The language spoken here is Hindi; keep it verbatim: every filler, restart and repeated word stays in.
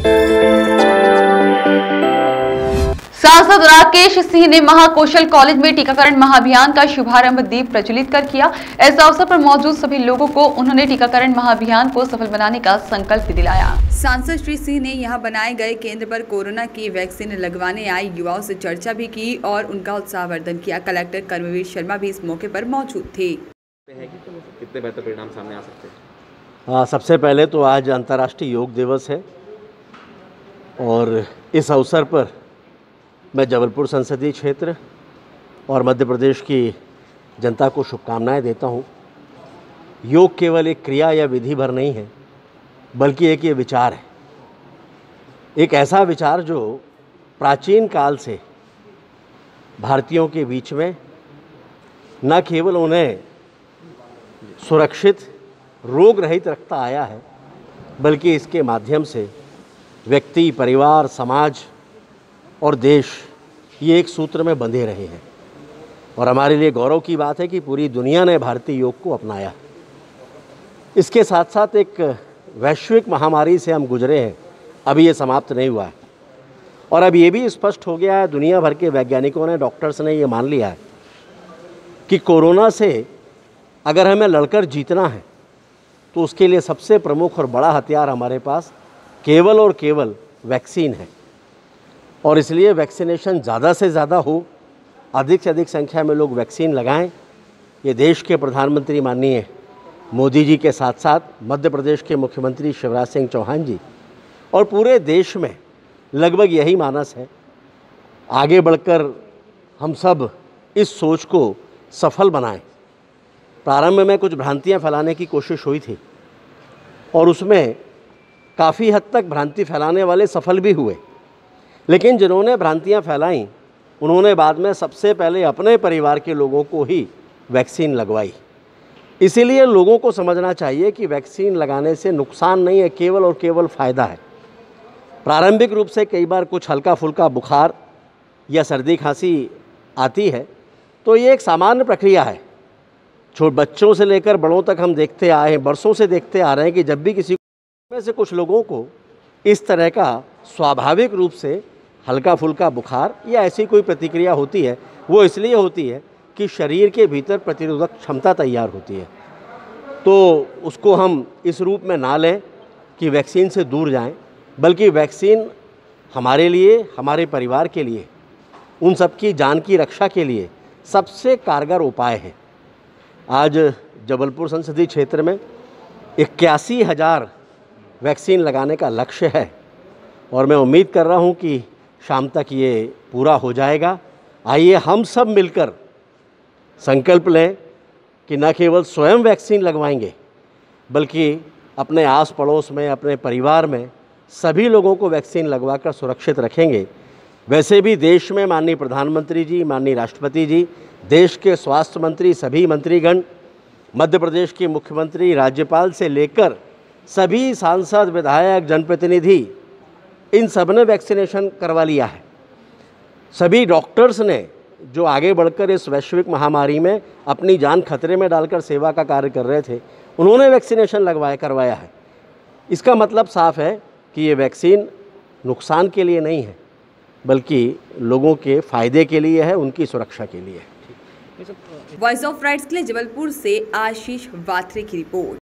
सांसद राकेश सिंह ने महाकौशल कॉलेज में टीकाकरण महाअभियान का शुभारंभ दीप प्रज्वलित कर किया। इस अवसर पर मौजूद सभी लोगों को उन्होंने टीकाकरण महाअभियान को सफल बनाने का संकल्प दिलाया। सांसद श्री सिंह ने यहां बनाए गए केंद्र पर कोरोना की वैक्सीन लगवाने आए युवाओं से चर्चा भी की और उनका उत्साहवर्धन किया। कलेक्टर कर्मवीर शर्मा भी इस मौके पर मौजूद थे। कितने बेहतर परिणाम सामने आ सकते हैं? हाँ, सबसे पहले तो आज अंतर्राष्ट्रीय योग दिवस है और इस अवसर पर मैं जबलपुर संसदीय क्षेत्र और मध्य प्रदेश की जनता को शुभकामनाएं देता हूं। योग केवल एक क्रिया या विधि भर नहीं है, बल्कि एक ये विचार है, एक ऐसा विचार जो प्राचीन काल से भारतीयों के बीच में न केवल उन्हें सुरक्षित रोग रहित रखता आया है, बल्कि इसके माध्यम से व्यक्ति, परिवार, समाज और देश ये एक सूत्र में बंधे रहे हैं। और हमारे लिए गौरव की बात है कि पूरी दुनिया ने भारतीय योग को अपनाया। इसके साथ साथ एक वैश्विक महामारी से हम गुजरे हैं, अभी ये समाप्त नहीं हुआ है। और अब ये भी स्पष्ट हो गया है, दुनिया भर के वैज्ञानिकों ने, डॉक्टर्स ने ये मान लिया है कि कोरोना से अगर हमें लड़कर जीतना है तो उसके लिए सबसे प्रमुख और बड़ा हथियार हमारे पास केवल और केवल वैक्सीन है। और इसलिए वैक्सीनेशन ज़्यादा से ज़्यादा हो, अधिक से अधिक संख्या में लोग वैक्सीन लगाएं। ये देश के प्रधानमंत्री माननीय मोदी जी के साथ साथ मध्य प्रदेश के मुख्यमंत्री शिवराज सिंह चौहान जी और पूरे देश में लगभग यही मानस है। आगे बढ़कर हम सब इस सोच को सफल बनाएं। प्रारंभ में कुछ भ्रांतियां फैलाने की कोशिश हुई थी और उसमें काफ़ी हद तक भ्रांति फैलाने वाले सफल भी हुए, लेकिन जिन्होंने भ्रांतियां फैलाई उन्होंने बाद में सबसे पहले अपने परिवार के लोगों को ही वैक्सीन लगवाई। इसीलिए लोगों को समझना चाहिए कि वैक्सीन लगाने से नुकसान नहीं है, केवल और केवल फ़ायदा है। प्रारंभिक रूप से कई बार कुछ हल्का फुल्का बुखार या सर्दी खांसी आती है, तो ये एक सामान्य प्रक्रिया है। छोटे बच्चों से लेकर बड़ों तक हम देखते आए हैं, बरसों से देखते आ रहे हैं कि जब भी किसी में से कुछ लोगों को इस तरह का स्वाभाविक रूप से हल्का फुल्का बुखार या ऐसी कोई प्रतिक्रिया होती है, वो इसलिए होती है कि शरीर के भीतर प्रतिरोधक क्षमता तैयार होती है। तो उसको हम इस रूप में ना लें कि वैक्सीन से दूर जाएं, बल्कि वैक्सीन हमारे लिए, हमारे परिवार के लिए, उन सब की जान की रक्षा के लिए सबसे कारगर उपाय है। आज जबलपुर संसदीय क्षेत्र में इक्यासी हज़ार वैक्सीन लगाने का लक्ष्य है और मैं उम्मीद कर रहा हूं कि शाम तक ये पूरा हो जाएगा। आइए हम सब मिलकर संकल्प लें कि न केवल स्वयं वैक्सीन लगवाएंगे, बल्कि अपने आस पड़ोस में, अपने परिवार में सभी लोगों को वैक्सीन लगवाकर सुरक्षित रखेंगे। वैसे भी देश में माननीय प्रधानमंत्री जी, माननीय राष्ट्रपति जी, देश के स्वास्थ्य मंत्री, सभी मंत्रीगण, मध्य प्रदेश के मुख्यमंत्री, राज्यपाल से लेकर सभी सांसद, विधायक, जनप्रतिनिधि, इन सब ने वैक्सीनेशन करवा लिया है। सभी डॉक्टर्स ने जो आगे बढ़कर इस वैश्विक महामारी में अपनी जान खतरे में डालकर सेवा का कार्य कर रहे थे, उन्होंने वैक्सीनेशन लगवाया करवाया है। इसका मतलब साफ है कि ये वैक्सीन नुकसान के लिए नहीं है, बल्कि लोगों के फ़ायदे के लिए है, उनकी सुरक्षा के लिए है। वॉइस ऑफ राइट्स के लिए जबलपुर से आशीष वात्रे की रिपोर्ट।